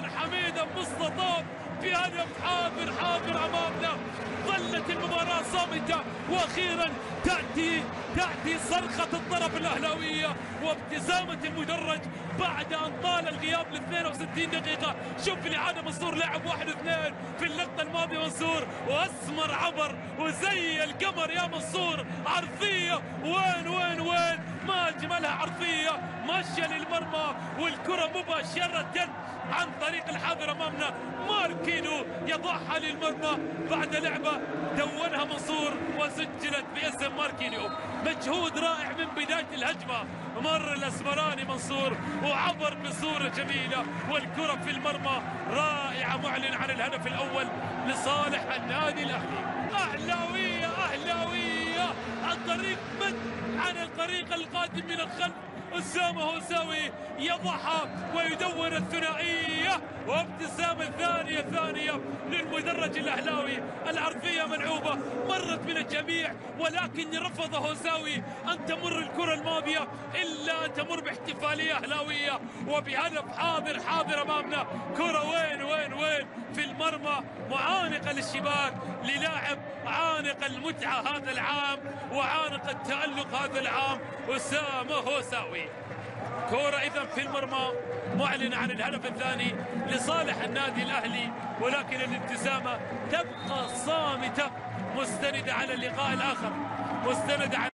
حميدة مصطفى في هدف حاضر امامنا. ظلت المباراة صامتة واخيرا تأتي صرخة الطرف الاهلاوية وابتسامة المدرج بعد ان طال الغياب ل 62 دقيقة. شوف الإعادة منصور لعب 1 2 في اللقطة الماضية منصور واسمر عبر وزي القمر يا منصور عرضية وين ما اجملها عرضية ماشية للمرمى والكرة مباشرة عن طريق الحاضر امامنا. ماركينو يضعها للمرمى بعد لعبة دونها منصور وسجلت باسم ماركينو. مجهود رائع من بداية الهجمة، مر الاسمراني منصور وعبر بصورة جميلة والكرة في المرمى رائعة، معلن عن الهدف الاول لصالح النادي الاهلي. اهلاوية عن الطريق القادم من الخلف. أسامة هوساوي يضعها ويدون الثنائية وابتسامة ثانية للمدرج الأهلاوي. العرضية ملعوبة مرت من الجميع ولكن رفض هوساوي أن تمر الكرة الماضية إلا تمر باحتفالية أهلاوية وبهدف حاضر أمامنا. كرة وين في المرمى معانقة للشباك للاعب عانق المتعة هذا العام وعانق التألق هذا العام أسامة هوساوي. كرة إذا في المرمى معلن عن الهدف الثاني لصالح النادي الأهلي، ولكن الابتسامة تبقى صامتة مستندة على اللقاء الآخر، مستندة على